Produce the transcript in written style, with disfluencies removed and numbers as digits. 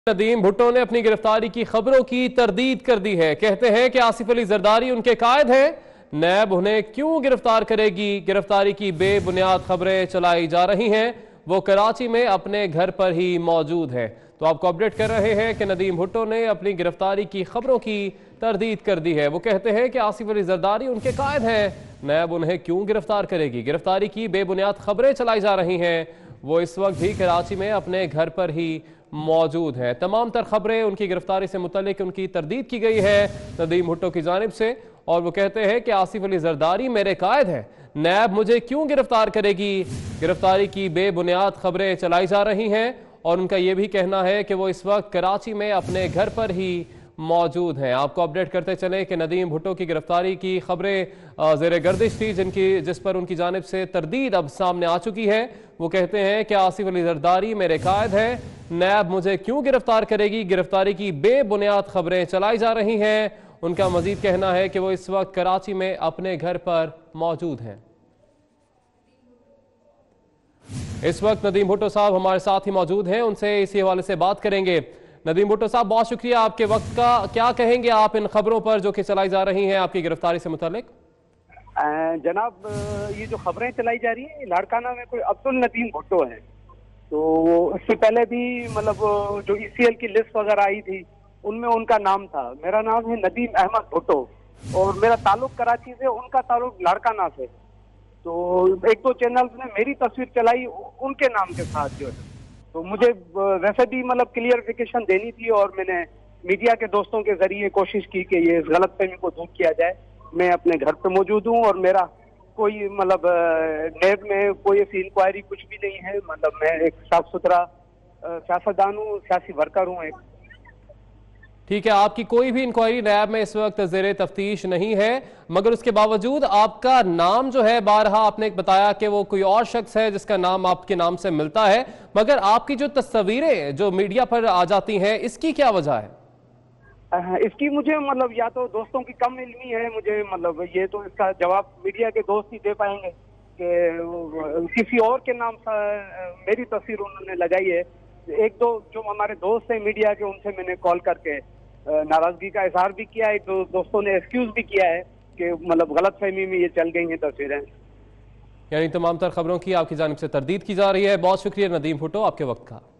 नदीम भुट्टो ने अपनी गिरफ्तारी की खबरों की तरदीद कर दी है। कहते हैं कि आसिफ अली जरदारी उनके कायद हैं। नैब उन्हें क्यों गिरफ्तार करेगी? गिरफ्तारी की बेबुनियाद खबरें चलाई जा रही हैं। वो कराची में अपने घर पर ही मौजूद है। तो आपको अपडेट कर रहे हैं कि नदीम भुट्टो ने अपनी गिरफ्तारी की खबरों की तरदीद कर दी है। वो कहते हैं कि आसिफ अली जरदारी उनके कायद हैं। नैब उन्हें क्यों गिरफ्तार करेगी? गिरफ्तारी की बेबुनियाद खबरें चलाई जा रही हैं। वो इस वक्त भी कराची में अपने घर पर ही मौजूद हैं। तमाम तर खबरें उनकी गिरफ्तारी से मुतल्लिक उनकी तरदीद की गई है नदीम भुट्टो की जानिब से। और वो कहते हैं कि आसिफ अली जरदारी मेरे कायद हैं। नैब मुझे क्यों गिरफ्तार करेगी? गिरफ्तारी की बेबुनियाद खबरें चलाई जा रही हैं। और उनका यह भी कहना है कि वो इस वक्त कराची में अपने घर पर ही मौजूद हैं। आपको अपडेट करते चलें कि नदीम भुट्टो की गिरफ्तारी की खबरें ज़ेर गर्दिश थी जिस पर उनकी जानिब से तरदीद अब सामने आ चुकी है। वो कहते हैं कि आसिफ अली जरदारी मेरे कायद हैं। नैब मुझे क्यों गिरफ्तार करेगी? गिरफ्तारी की बेबुनियाद खबरें चलाई जा रही हैं। उनका मजीद कहना है कि वो इस वक्त कराची में अपने घर पर मौजूद हैं। इस वक्त नदीम भुट्टो साहब हमारे साथ ही मौजूद हैं, उनसे इसी हवाले से बात करेंगे। नदीम भुट्टो साहब, बहुत शुक्रिया आपके वक्त का। क्या कहेंगे आप इन खबरों पर जो कि चलाई जा रही हैं आपकी गिरफ्तारी से मुतालिक? जनाब, ये जो खबरें चलाई जा रही है, लाड़काना में कोई अब्दुल नदीम भुट्टो है। तो इससे पहले भी मतलब जो ईसीएल की लिस्ट वगैरह आई थी उनमें उनका नाम था। मेरा नाम है नदीम अहमद भुट्टो और मेरा ताल्लुक कराची से, उनका ताल्लुक लाड़काना से। तो एक दो चैनल्स ने मेरी तस्वीर चलाई उनके नाम के साथ जो है। तो मुझे वैसे भी मतलब क्लियरिफिकेशन देनी थी और मैंने मीडिया के दोस्तों के जरिए कोशिश की कि ये गलतफहमी को दूर किया जाए। मैं अपने घर पे मौजूद हूँ और मेरा कोई मतलब नैब में कोई ऐसी इंक्वायरी कुछ भी नहीं है। मतलब मैं एक साफ सुथरा सियासतदान हूँ, सियासी वर्कर हूँ एक। ठीक है, आपकी कोई भी इंक्वायरी नैब में इस वक्त ज़ेरे तफ्तीश नहीं है, मगर उसके बावजूद आपका नाम जो है, बारहा आपने बताया कि वो कोई और शख्स है जिसका नाम आपके नाम से मिलता है, मगर आपकी जो तस्वीरें जो मीडिया पर आ जाती हैं, इसकी क्या वजह है? इसकी मुझे मतलब या तो दोस्तों की कम इल्मी है मुझे, मतलब ये तो इसका जवाब मीडिया के दोस्त ही दे पाएंगे कि किसी और के नाम मेरी तस्वीर उन्होंने लगाई है। एक दो जो हमारे दोस्त हैं मीडिया के, उनसे मैंने कॉल करके नाराजगी का इजहार भी किया है। एक दो दोस्तों ने एक्सक्यूज भी किया है कि मतलब गलतफहमी में ये चल गई हैं तस्वीरें। यानी तमाम तर खबरों की आपकी जानिब से तरदीद की जा रही है। बहुत शुक्रिया नदीम भुट्टो आपके वक्त का।